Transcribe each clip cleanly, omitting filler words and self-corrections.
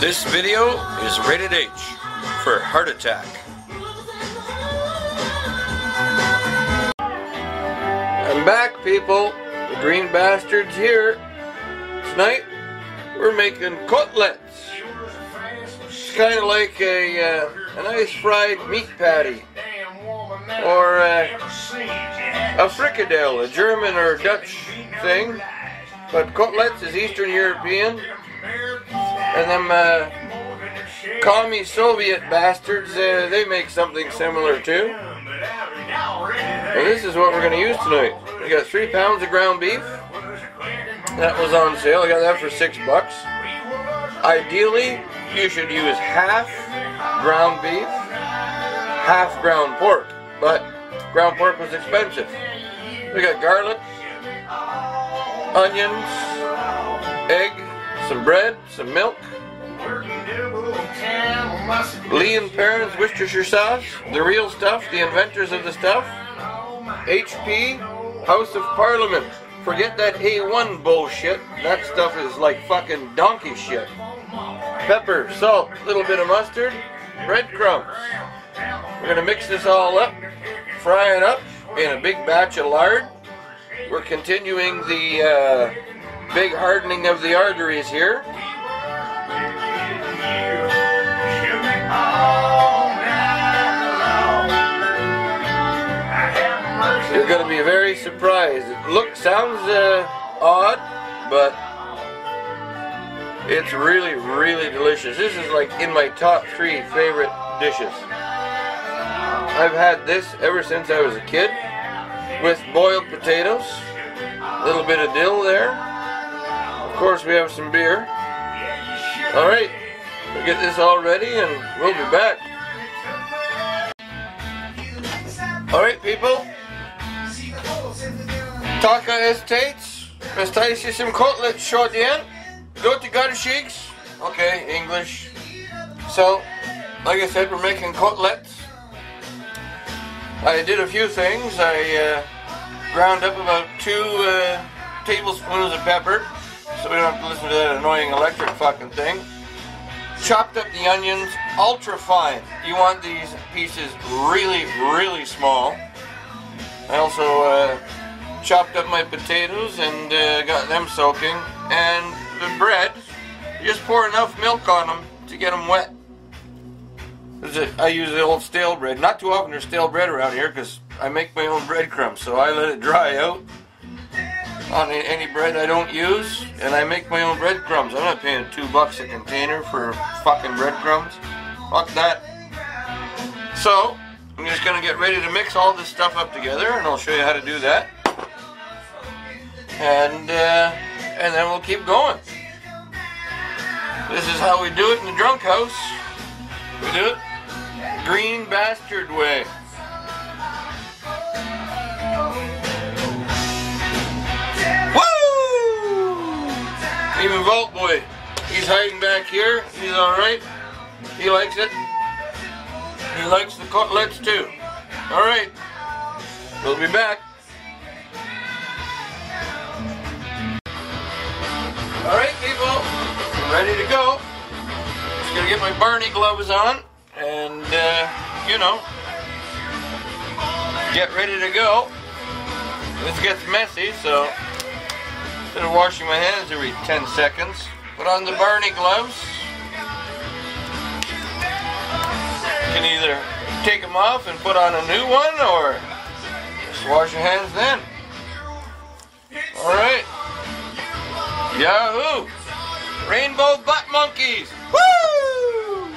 This video is rated H for heart attack. I'm back, people. The green bastard's here. Tonight we're making Kotletes. It's kind of like a nice fried meat patty, or a fricadelle, a German or Dutch thing. But Kotletes is Eastern European, and them commie Soviet bastards, they make something similar too. And this is what we're going to use tonight. We got 3 pounds of ground beef. That was on sale. I got that for $6. Ideally, you should use half ground beef, half ground pork. But ground pork was expensive. We got garlic, onions, egg, some bread, some milk, Lee and Perrin's Worcestershire sauce, the real stuff, the inventors of the stuff, HP, House of Parliament. Forget that A1 bullshit. That stuff is like fucking donkey shit. Pepper, salt, a little bit of mustard, breadcrumbs. We're gonna mix this all up, fry it up in a big batch of lard. We're continuing the big hardening of the arteries here. You're going to be very surprised. It sounds odd, but it's really, really delicious. This is like in my top 3 favorite dishes. I've had this ever since I was a kid, with boiled potatoes, a little bit of dill there. Of course, we have some beer. Alright, we'll get this all ready and we'll be back. Alright, people. Taka estates, Patties some Kotletes shortien. Go to Garsheiks. Okay, English. So, like I said, we're making Kotletes. I did a few things. I ground up about 2 tablespoons of pepper, so we don't have to listen to that annoying electric fucking thing. Chopped up the onions ultra fine. You want these pieces really, really small. I also chopped up my potatoes and got them soaking. And the bread, you just pour enough milk on them to get them wet. I use the old stale bread. Not too often there's stale bread around here because I make my own breadcrumbs, so I let it dry out on any bread I don't use, and I make my own breadcrumbs. I'm not paying $2 a container for fucking breadcrumbs. Fuck that. So, I'm just going to get ready to mix all this stuff up together, and I'll show you how to do that. And then we'll keep going. This is how we do it in the drunk house. We do it green bastard way. Woo! Even Vault Boy, he's hiding back here. He's alright. He likes it. He likes the Kotletes too. Alright. We'll be back. Alright, people. I'm ready to go. Just gonna get my Barney gloves on and, you know, get ready to go. This gets messy, so instead of washing my hands every 10 seconds, put on the Barney gloves. You can either take them off and put on a new one, or just wash your hands then. Alright. Yahoo! Rainbow butt monkeys! Woo!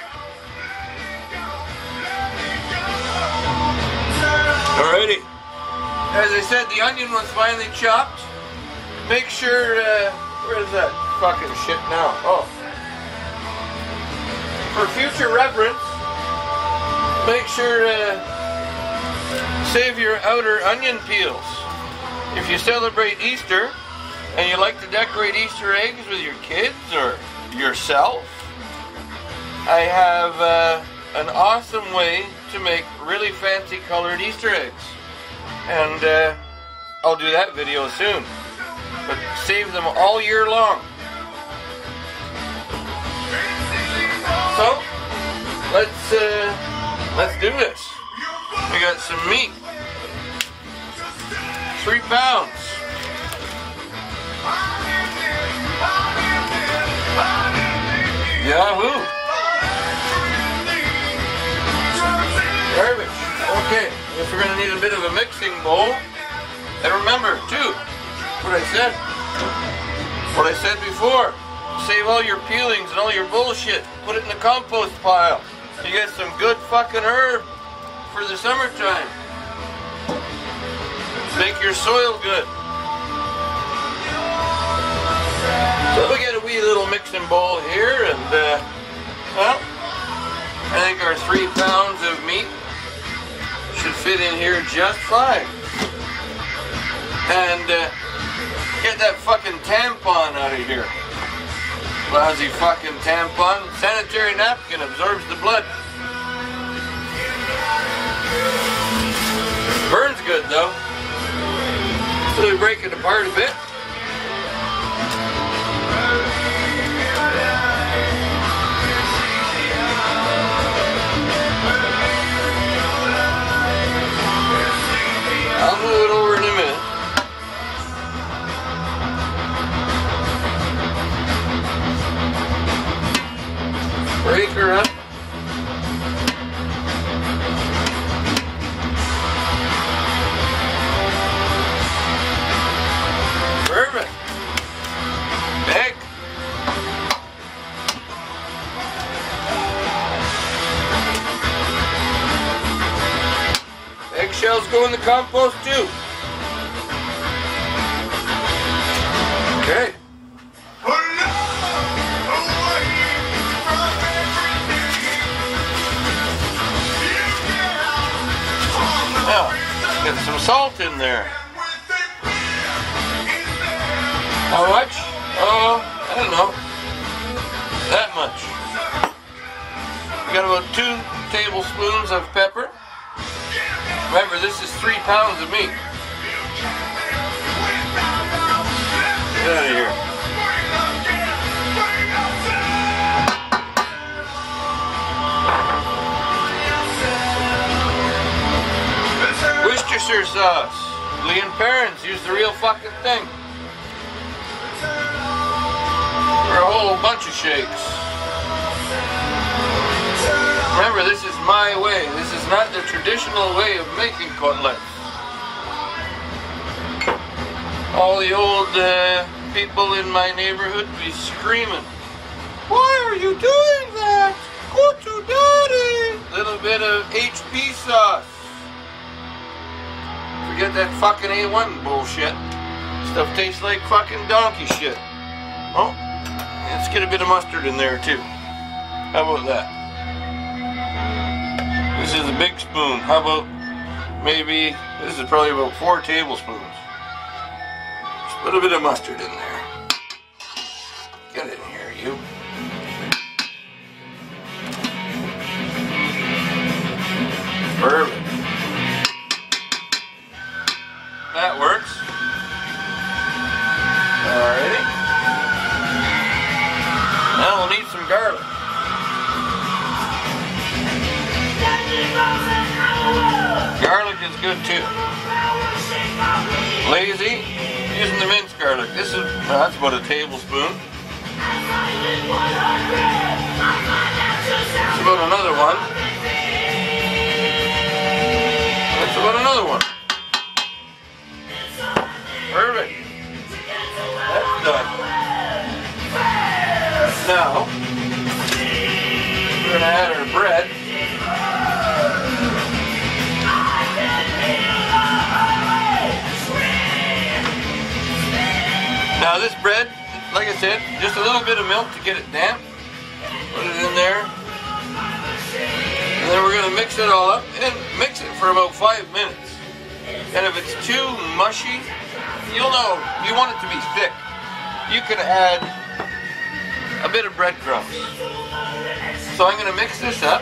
Alrighty. As I said, the onion was finally chopped. Make sure, where's that fucking shit now? Oh. For future reference, make sure to save your outer onion peels. If you celebrate Easter, and you like to decorate Easter eggs with your kids or yourself, I have an awesome way to make really fancy colored Easter eggs. And I'll do that video soon. But save them all year long. So, let's do this. We got some meat. 3 pounds. Yahoo! Garbage. Okay, if we're gonna need a bit of a mixing bowl, and remember too, what I said before. Save all your peelings and all your bullshit. Put it in the compost pile. You get some good fucking herb for the summertime. Make your soil good. So we get a wee little mixing bowl here, and well, I think our 3 pounds of meat should fit in here just fine. And get that fucking tampon out of here. Lousy fucking tampon. Sanitary napkin absorbs the blood. Burns good though. So we break it apart a bit. I'll move it over in a minute. Break her up. Perfect. Egg. Eggshells go in the compost too. Okay. Now, get some salt in there. How much? Oh, I don't know. That much. We got about 2 tablespoons of pepper. Remember, this is 3 pounds of meat. Get out of here. Worcestershire sauce. Lee and Parents use the real fucking thing. For a whole bunch of shakes. Remember, this is my way. This is not the traditional way of making koteles. All the old people in my neighborhood be screaming, "Why are you doing that? Go to daddy!" Little bit of HP sauce. Forget that fucking A1 bullshit. Stuff tastes like fucking donkey shit. Oh, let's get a bit of mustard in there too. How about that? This is a big spoon. How about maybe, this is probably about 4 tablespoons. Just put a bit of mustard in there. Get in here, you. Perfect. That works. Alrighty. Now we'll need some garlic. Garlic is good too. Lazy, using the minced garlic. This is, that's about a tablespoon. That's about another one. That's about another one. Perfect. That's done. Now, we're going to add our bread. Now this bread, like I said, just a little bit of milk to get it damp. Put it in there. And then we're going to mix it all up and mix it for about 5 minutes. And if it's too mushy, you'll know, you want it to be thick. You can add a bit of breadcrumbs. So I'm going to mix this up.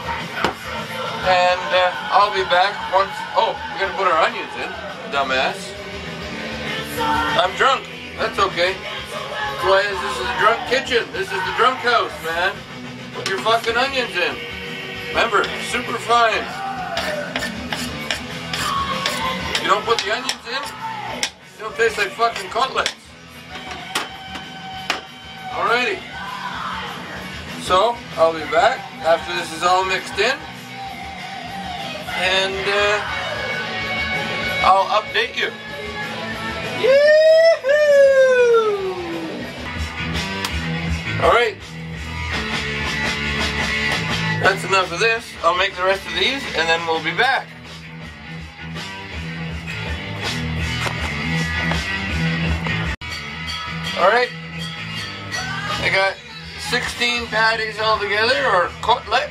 And I'll be back once, oh, we're going to put our onions in, dumbass. I'm drunk. That's okay. That's why this is a drunk kitchen. This is the drunk house, man. put your fucking onions in. Remember, super fine. If you don't put the onions in, they don't taste like fucking cutlets. Alrighty. So, I'll be back after this is all mixed in. And I'll update you. Yee-hoo! Alright. That's enough of this. I'll make the rest of these and then we'll be back. Alright. I got 16 patties altogether, or Kotletes.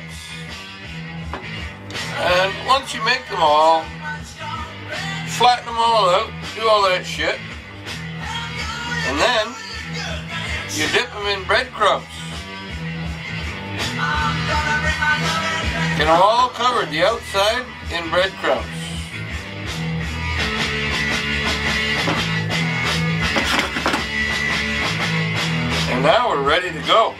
And once you make them all, flatten them all out, do all that shit. And then you dip them in breadcrumbs. Get them all covered, the outside, in breadcrumbs. And now we're ready to go.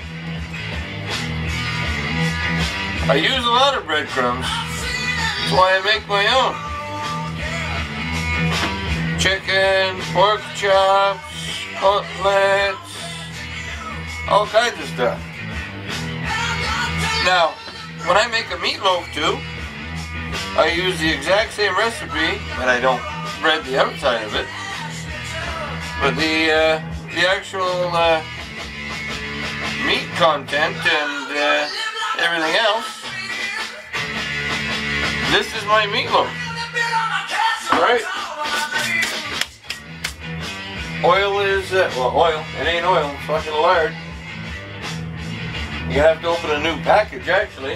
I use a lot of breadcrumbs. That's why I make my own. Chicken, pork chops, cutlets, all kinds of stuff. Now, when I make a meatloaf too, I use the exact same recipe, but I don't bread the outside of it. But the actual meat content and everything else, this is my meatloaf. Alright. Oil is, well, oil. It ain't oil, it's fucking lard. You have to open a new package, actually.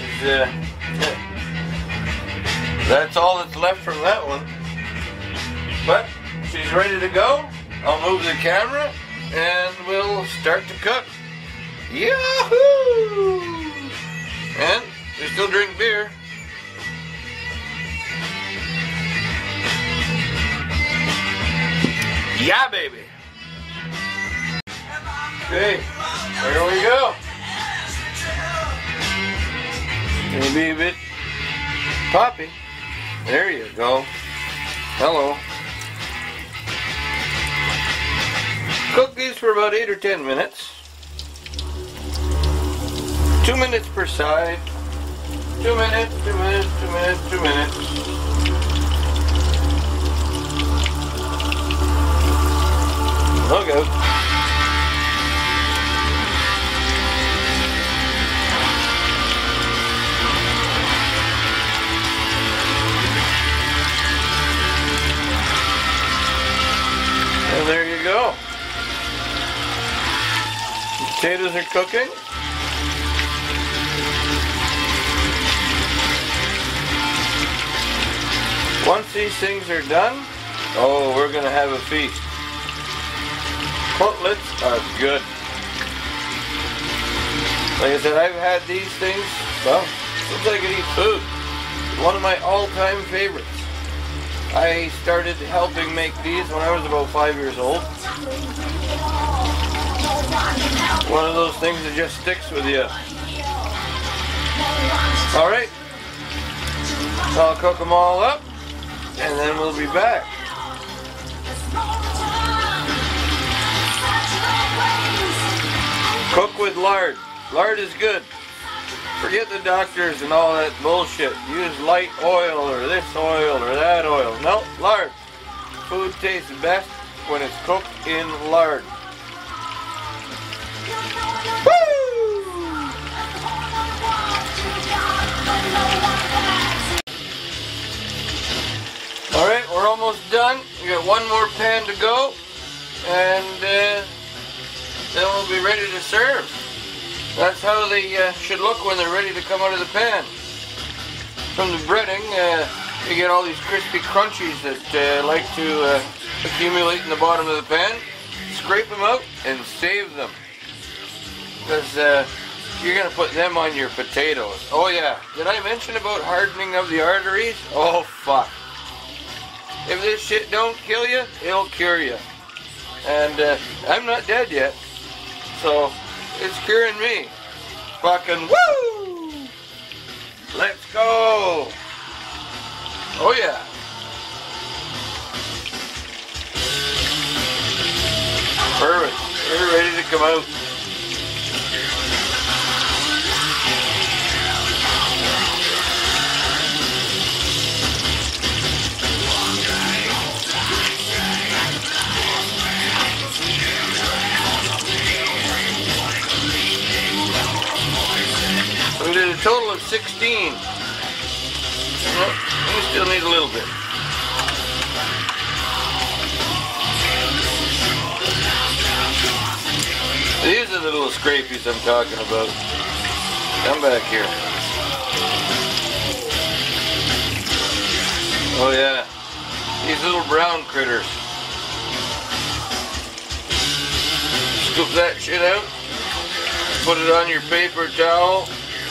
That's all that's left from that one. But she's ready to go. I'll move the camera and we'll start to cook. Yahoo! And we still drink beer. Yeah, baby. Okay, there we go. Gonna be a bit poppy. There you go. Hello. Cook these for about 8 or 10 minutes. 2 minutes per side. 2 minutes, 2 minutes, 2 minutes, 2 minutes. Look out. And there you go. Potatoes are cooking. Once these things are done, oh, we're gonna have a feast. Cutlets are good. Like I said, I've had these things, well, since I could eat food. One of my all-time favorites. I started helping make these when I was about 5 years old. One of those things that just sticks with you. Alright. So I'll cook them all up, and then we'll be back. Cook with lard. Lard is good. Forget the doctors and all that bullshit. Use light oil or this oil or that oil. No, lard. Food tastes best when it's cooked in lard. Woo! Alright, we're almost done. We got one more pan to go. And then we'll be ready to serve. That's how they should look when they're ready to come out of the pan. From the breading, you get all these crispy crunchies that like to accumulate in the bottom of the pan. Scrape them out and save them. Because you're going to put them on your potatoes. Oh yeah, did I mention about hardening of the arteries? Oh fuck. If this shit don't kill you, it'll cure you. And I'm not dead yet. So, it's curing me. fucking woo! Let's go! Oh yeah! Perfect. We're ready to come out. We did a total of 16. Well, we still need a little bit. These are the little scrapies I'm talking about. Come back here. Oh yeah, these little brown critters. Scoop that shit out. Put it on your paper towel.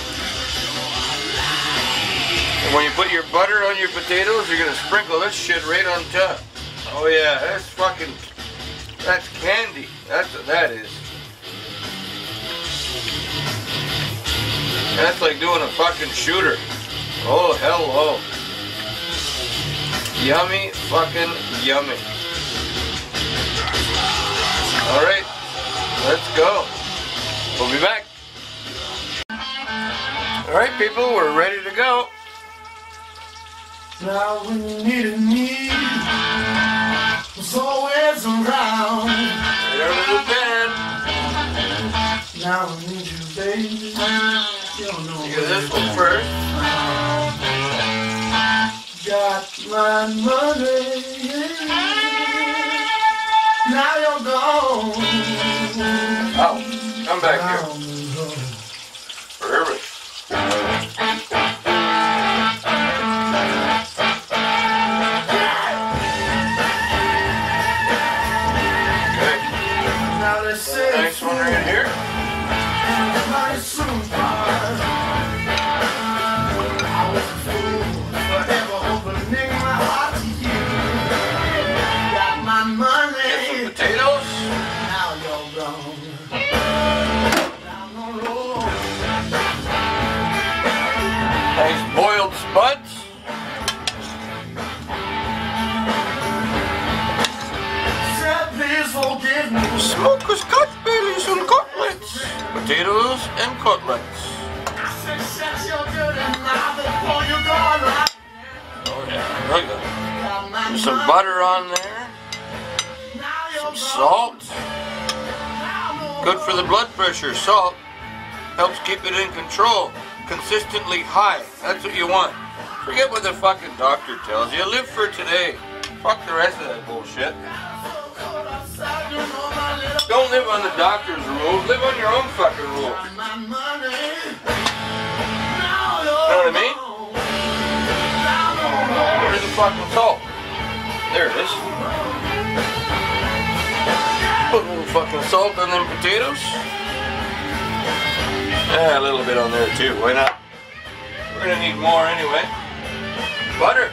And when you put your butter on your potatoes, you're gonna sprinkle this shit right on top. Oh yeah, that's candy. That's what that is. That's like doing a fucking shooter. Oh, hello. Yummy, fucking yummy. Alright, let's go. We'll be back. Alright, people, we're ready to go. Now when you needed me, was always around. Right under the bed. Now I need you, baby. You don't know. You get this one first. Got my money. Now you're gone. Oh, come back here. Perfect. Next one right here. My sweetheart, I was a fool forever opening my heart to you. Got my money. Get some potatoes. Now you're gone. Down the road. Nice boiled spuds. Said please forgive me. Smoker's cut bellies and cutlets. Potatoes and cutlets. I said shut your dirty mouth before you go right. Oh yeah, look at Got my that. Some money. butter on there. Now you're Some gone. salt. Good for the blood pressure. Salt helps keep it in control. Consistently high. That's what you want. Forget what the fucking doctor tells you. Live for today. Fuck the rest of that bullshit. Don't live on the doctor's rules. Live on your own fucking rules. You know what I mean? Where's the fucking salt? There it is. Put a little fucking salt on them potatoes. Yeah, a little bit on there too. Why not? We're gonna need more anyway. Butter.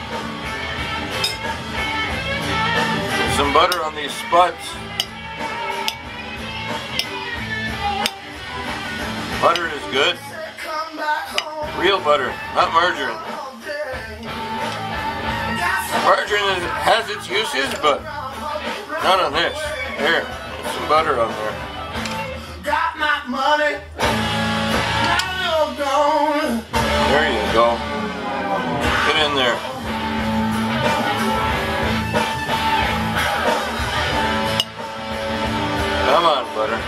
Put some butter on these spuds. Butter is good. Real butter, not margarine. Margarine has its uses, but not on this. Here, put some butter on there. Got my money. Now you're gone. There you go. Get in there. Come on, butter.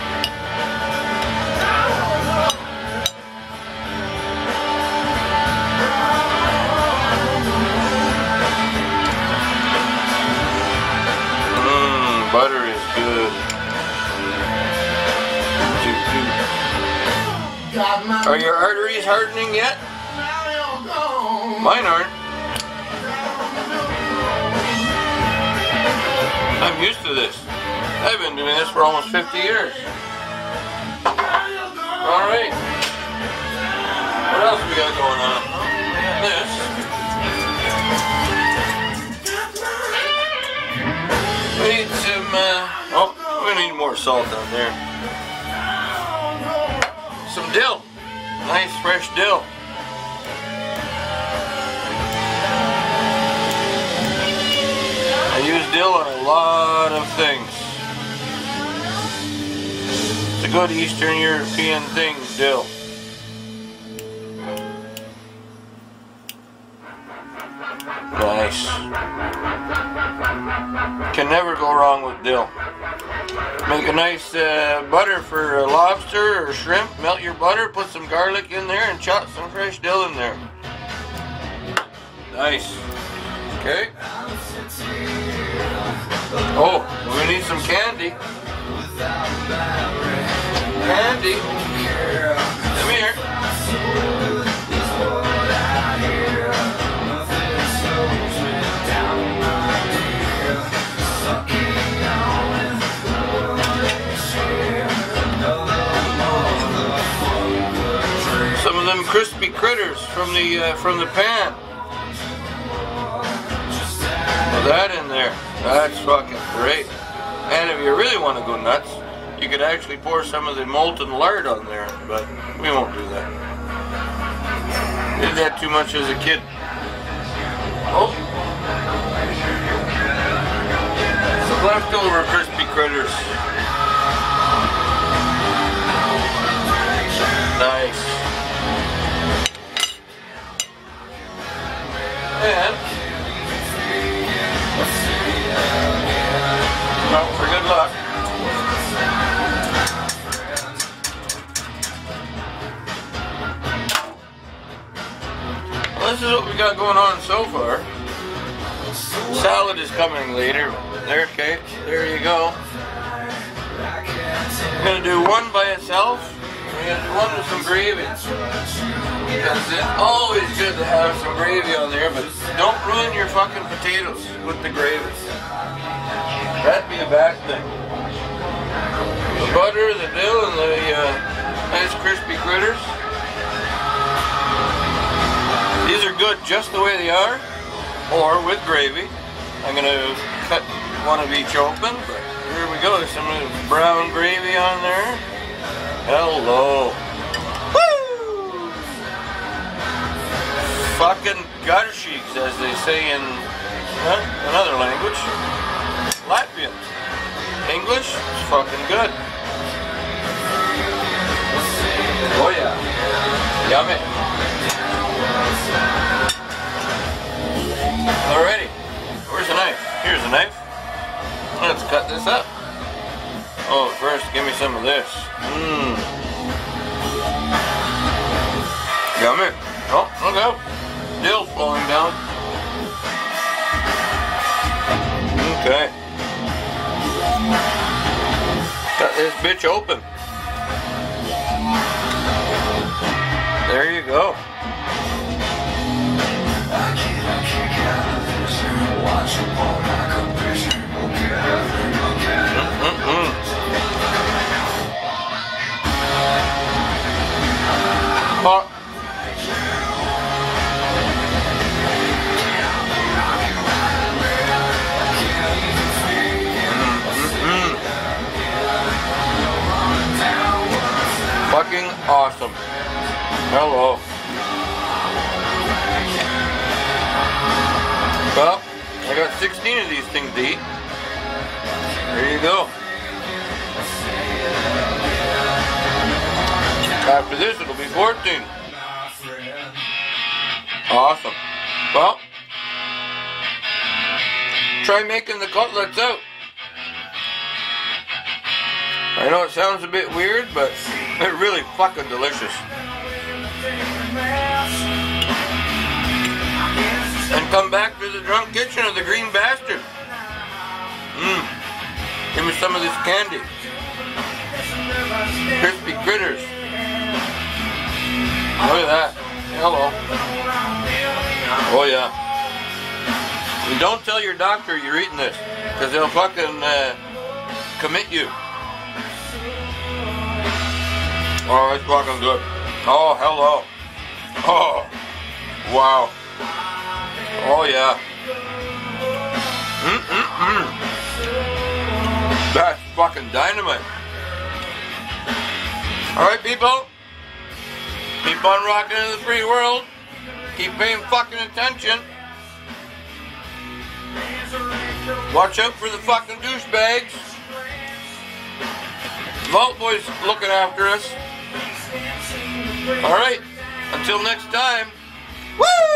Butter is good. Are your arteries hardening yet? Mine aren't. I'm used to this. I've been doing this for almost 50 years. Alright. What else we got going on? This. We need some, we need more salt on there. Some Dill. Nice fresh dill. I use dill on a lot of things. It's a good Eastern European thing, dill. Nice. Can never go wrong with dill. Make a nice butter for a lobster or shrimp. Melt your butter, put some garlic in there, and chop some fresh dill in there. Nice. Okay. Oh, we need some candy. Candy. Come here. Some of them crispy critters from the pan. Put that in there. That's fucking great. And if you really want to go nuts, you could actually pour some of the molten lard on there, but we won't do that. Did that too much as a kid. Oh. Some leftover crispy critters. Nice. And well, for good luck. Well, this is what we got going on so far. Salad is coming later. There, okay, there you go. I'm gonna do one by itself. We're gonna do one with some gravy. That's it. Always good to have some gravy on there, but don't ruin your fucking potatoes with the gravy. That'd be a bad thing. The butter, the dill, and the nice crispy critters. These are good just the way they are, or with gravy. I'm gonna cut one of each open, but here we go. There's some brown gravy on there. Hello. Woo! Fucking garshiks, as they say in another language. Latvian. English, it's fucking good. Oh yeah. Yummy. Alrighty. Where's the knife? Here's the knife. Let's cut this up. Oh, first give me some of this. Mmm. Yummy. Oh, look out. Dill's falling down. Okay. Cut this bitch open. There you go. Oh. Fucking awesome. Hello. Well, I got 16 of these things to eat. There you go. After this, it'll be 14. Awesome. Well, try making the cutlets out. I know it sounds a bit weird, but they're really fucking delicious. And come back to the drunk kitchen of the green bastard. Give me some of this candy. Crispy critters. Look at that. Hello. Oh yeah. And don't tell your doctor you're eating this, because they'll fucking commit you. Oh, it's fucking good. Oh, hello. Oh, wow. Oh yeah. That's fucking dynamite. Alright people, Keep on rocking in the free world. Keep paying fucking attention. Watch out for the fucking douchebags. Vault Boy's looking after us. Alright, until next time. Woo!